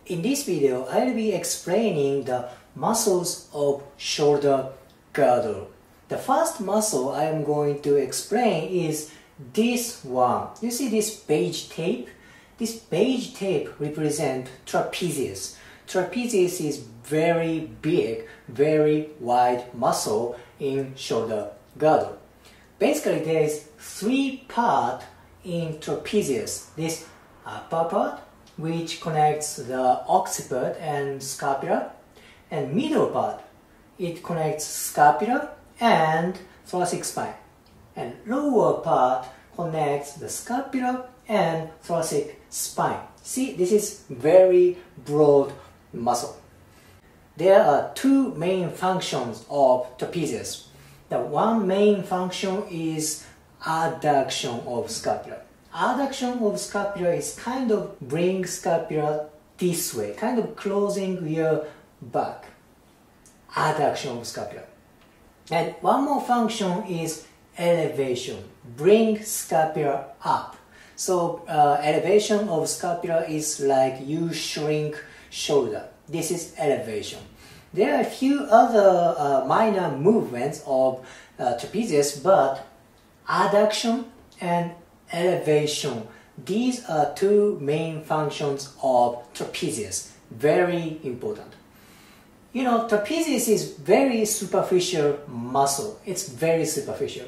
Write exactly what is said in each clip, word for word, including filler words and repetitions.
In this video, I'll be explaining the muscles of shoulder girdle. The first muscle I am going to explain is this one. You see this beige tape? This beige tape represents trapezius. Trapezius is very big, very wide muscle in shoulder girdle. Basically, there is three parts in trapezius. This upper part, which connects the occiput and scapula, and middle part, it connects scapula and thoracic spine, and lower part connects the scapula and thoracic spine. See, this is very broad muscle. There are two main functions of trapezius. The one main function is adduction of scapula. Adduction of scapula is kind of bring scapula this way, kind of closing your back. Adduction of scapula. And one more function is elevation, bring scapula up. So uh, elevation of scapula is like you shrink shoulder. This is elevation. There are a few other uh, minor movements of uh, trapezius, but adduction and elevation, these are two main functions of trapezius. Very important. You know, trapezius is very superficial muscle. It's very superficial.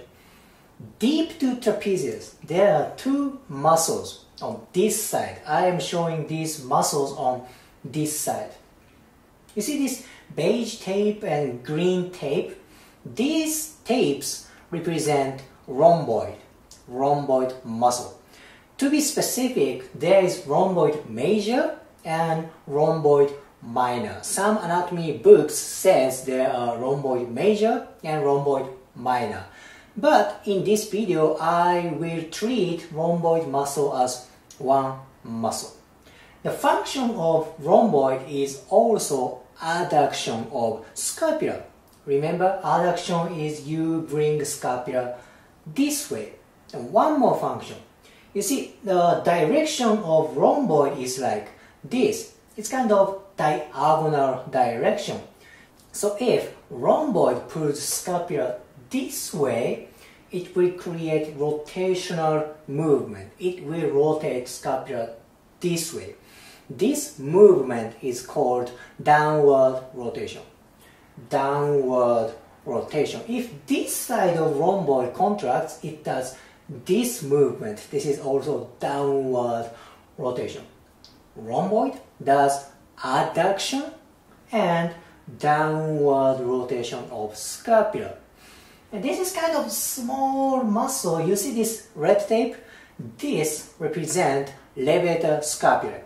Deep to trapezius, there are two muscles on this side. I am showing these muscles on this side. You see this beige tape and green tape? These tapes represent rhomboid, rhomboid muscle. To be specific, there is rhomboid major and rhomboid minor. Some anatomy books says there are rhomboid major and rhomboid minor. But in this video, I will treat rhomboid muscle as one muscle. The function of rhomboid is also adduction of scapula. Remember, adduction is you bring scapula this way. And one more function. You see, the direction of rhomboid is like this. It's kind of diagonal direction. So if rhomboid pulls scapula this way, it will create rotational movement. It will rotate scapula this way. This movement is called downward rotation. Downward rotation. If this side of rhomboid contracts, it does this movement. This is also downward rotation. Rhomboid does adduction and downward rotation of scapula. And this is kind of small muscle. You see this red tape? This represents levator scapula.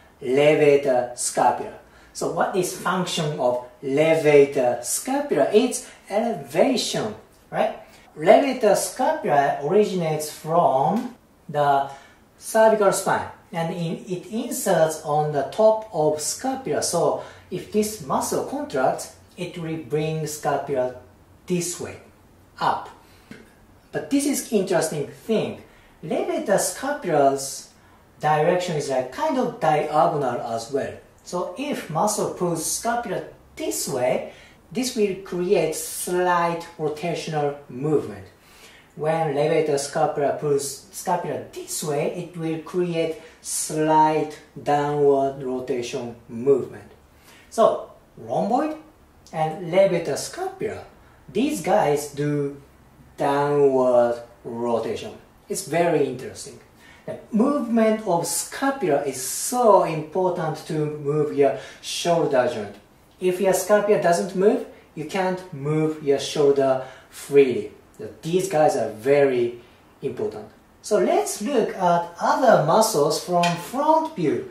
Levator scapula. So what is function of levator scapula? It's elevation, right? Levator scapula originates from the cervical spine, and in, it inserts on the top of scapula. So if this muscle contracts, it will bring scapula this way, up. But this is interesting thing. Levator scapula's direction is like kind of diagonal as well. So if muscle pulls scapula this way, this will create slight rotational movement. When levator scapula pulls scapula this way, it will create slight downward rotation movement. So rhomboid and levator scapula, these guys do downward rotation. It's very interesting. The movement of scapula is so important to move your shoulder joint. If your scapula doesn't move, you can't move your shoulder freely. These guys are very important. So let's look at other muscles from front view.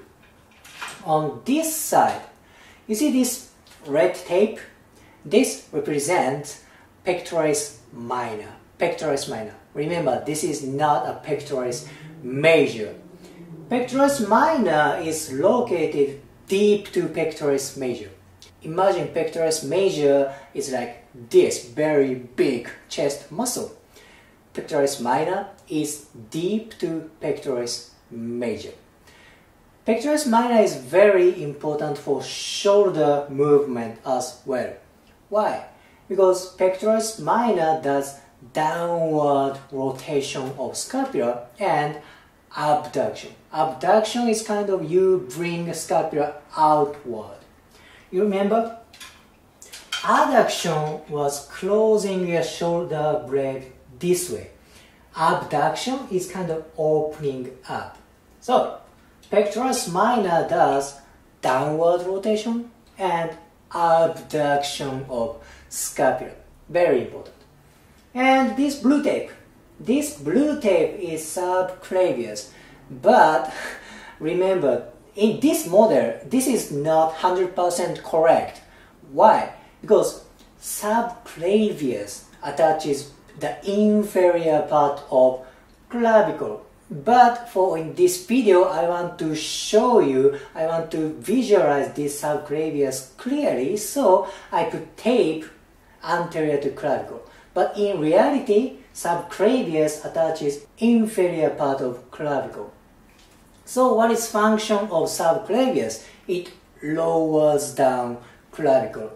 On this side, you see this red tape? This represents pectoralis minor. Pectoralis minor. Remember, this is not a pectoralis major. Pectoralis minor is located deep to pectoralis major. Imagine pectoralis major is like this very big chest muscle. Pectoralis minor is deep to pectoralis major. Pectoralis minor is very important for shoulder movement as well. Why? Because pectoralis minor does downward rotation of scapula and abduction. Abduction is kind of you bring scapula outward. You remember? Adduction was closing your shoulder blade this way. Abduction is kind of opening up. So, pectoralis minor does downward rotation and abduction of scapula. Very important. And this blue tape. This blue tape is subclavius. But remember, in this model, this is not one hundred percent correct. Why? Because subclavius attaches the inferior part of clavicle. But for in this video, I want to show you, I want to visualize this subclavius clearly, so I put tape anterior to clavicle. But in reality, subclavius attaches inferior part of clavicle. So what is function of subclavius? It lowers down clavicle.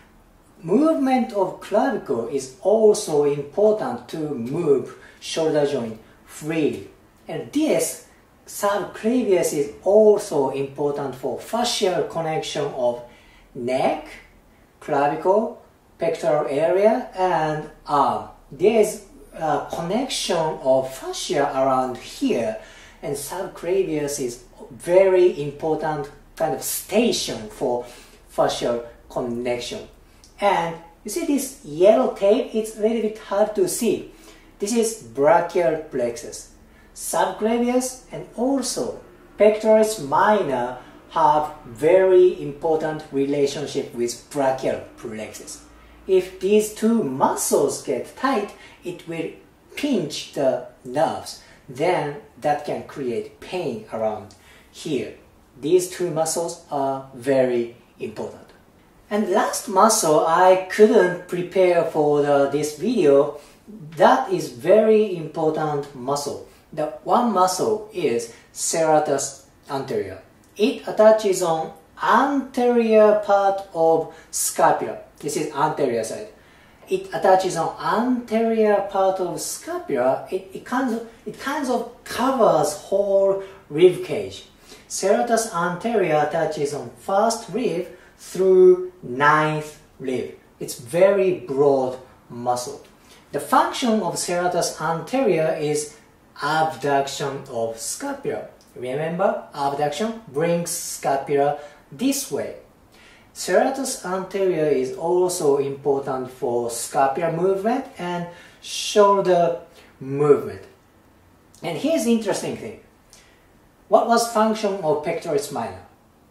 Movement of clavicle is also important to move shoulder joint freely. And this subclavius is also important for fascial connection of neck, clavicle, pectoral area, and arm. There is a connection of fascia around here, and subclavius is very important kind of station for fascial connection. And you see this yellow tape, it's a little bit hard to see. This is brachial plexus. Subclavius and also pectoralis minor have very important relationship with brachial plexus. If these two muscles get tight, it will pinch the nerves. Then that can create pain around here. These two muscles are very important. And last muscle I couldn't prepare for the, this video, that is very important muscle. The one muscle is serratus anterior. It attaches on anterior part of scapula. This is anterior side. It attaches on anterior part of scapula. It, it, kind of, it kind of covers whole rib cage. Serratus anterior attaches on first rib through ninth rib. It's very broad muscle. The function of serratus anterior is abduction of scapula. Remember, abduction brings scapula this way. Serratus anterior is also important for scapular movement and shoulder movement. And here's the interesting thing. What was function of pectoralis minor?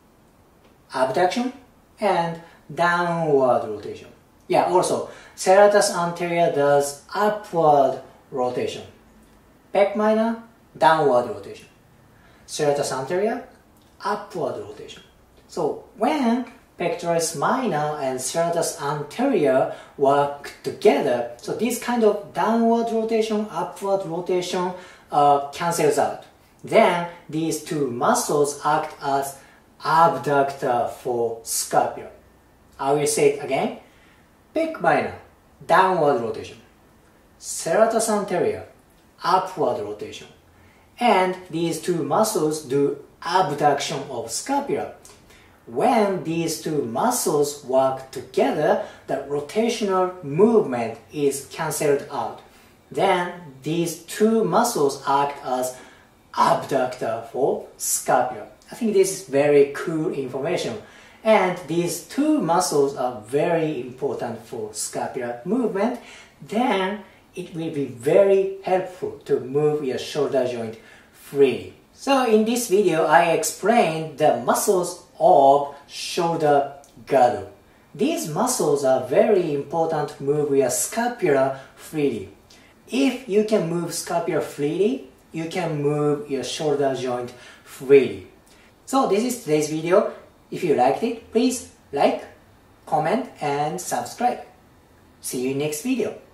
Abduction and downward rotation. Yeah, also, serratus anterior does upward rotation. Pec minor, downward rotation. Serratus anterior, upward rotation. So when pectoralis minor and serratus anterior work together, so this kind of downward rotation, upward rotation uh, cancels out. Then these two muscles act as abductor for scapula. I will say it again. Pec minor, downward rotation. Serratus anterior, upward rotation. And these two muscles do abduction of scapula. When these two muscles work together, the rotational movement is cancelled out. Then these two muscles act as abductor for scapula. I think this is very cool information. And these two muscles are very important for scapular movement. Then it will be very helpful to move your shoulder joint freely. So in this video, I explained the muscles of shoulder girdle. These muscles are very important to move your scapula freely. If you can move scapula freely, you can move your shoulder joint freely. So this is today's video. If you liked it, please like, comment and subscribe. See you in next video.